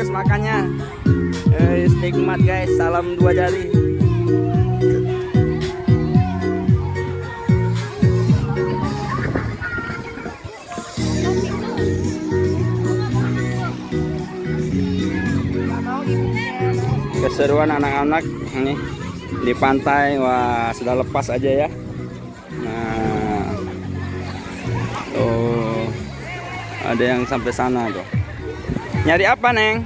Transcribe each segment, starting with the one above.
serius makannya. Nikmat guys, salam 2 jari. Keseruan anak-anak ini di pantai, wah sudah lepas aja ya. Nah, tuh ada yang sampai sana tuh. Nyari apa Neng?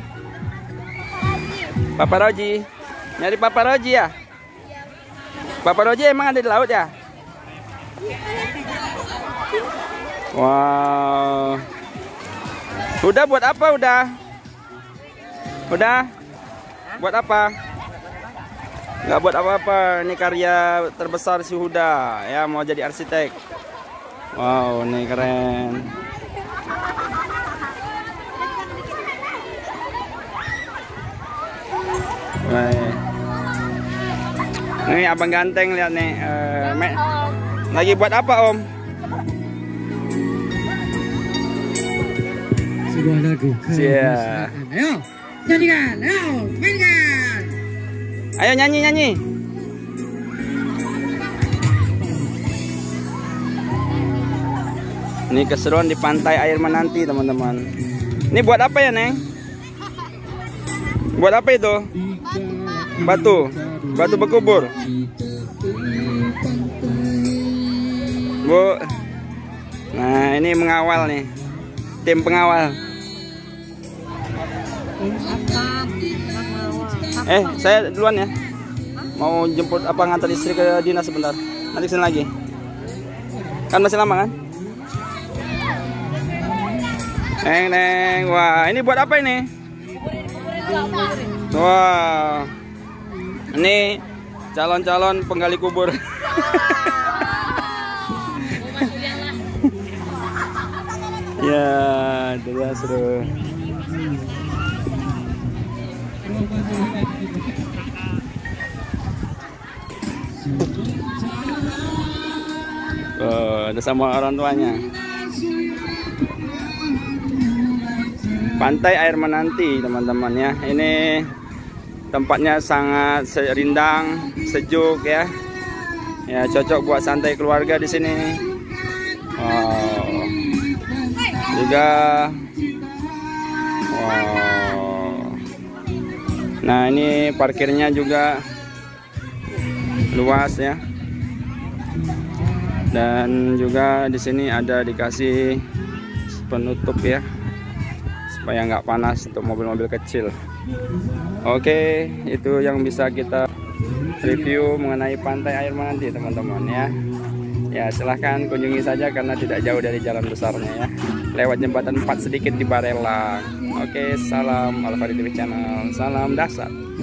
Paparoji. Nyari paparoji ya? Paparoji emang ada di laut ya? Wow. Udah buat apa udah? Udah? Buat apa? Nggak buat apa-apa. Ini karya terbesar si Huda ya, mau jadi arsitek. Wow, ini keren. Baik. Ini abang ganteng lihat nih. Lagi buat apa Om? Sebuah lagu. Iya. Ayo, nyanyikan. Ayo, mainkan. Ayo nyanyi. Ini keseruan di pantai air menanti teman-teman. Ini buat apa ya Neng? Buat apa itu? Batu berkubur. Bu. Nah, ini mengawal nih. Tim pengawal. Saya duluan ya. Mau jemput apa ngantar istri ke dinas sebentar. Nanti kesini lagi. Kan masih lama kan? Neng. Wah, ini buat apa ini? Wah. Ini calon-calon penggali kubur. Ya, itu ya seru. Ada sama orang tuanya. Pantai air menanti teman-teman ya. Ini tempatnya sangat rindang, sejuk ya. Ya, cocok buat santai keluarga di sini. Wow. Juga wow. Nah, ini parkirnya juga luas ya. Dan juga di sini ada dikasih penutup ya, supaya nggak panas untuk mobil-mobil kecil. Oke, itu yang bisa kita review mengenai pantai air menanti teman-teman ya. Ya, silahkan kunjungi saja karena tidak jauh dari jalan besarnya ya. Lewat jembatan 4 sedikit di Barelang. Oke, salam Alfari TV Channel. Salam dasar.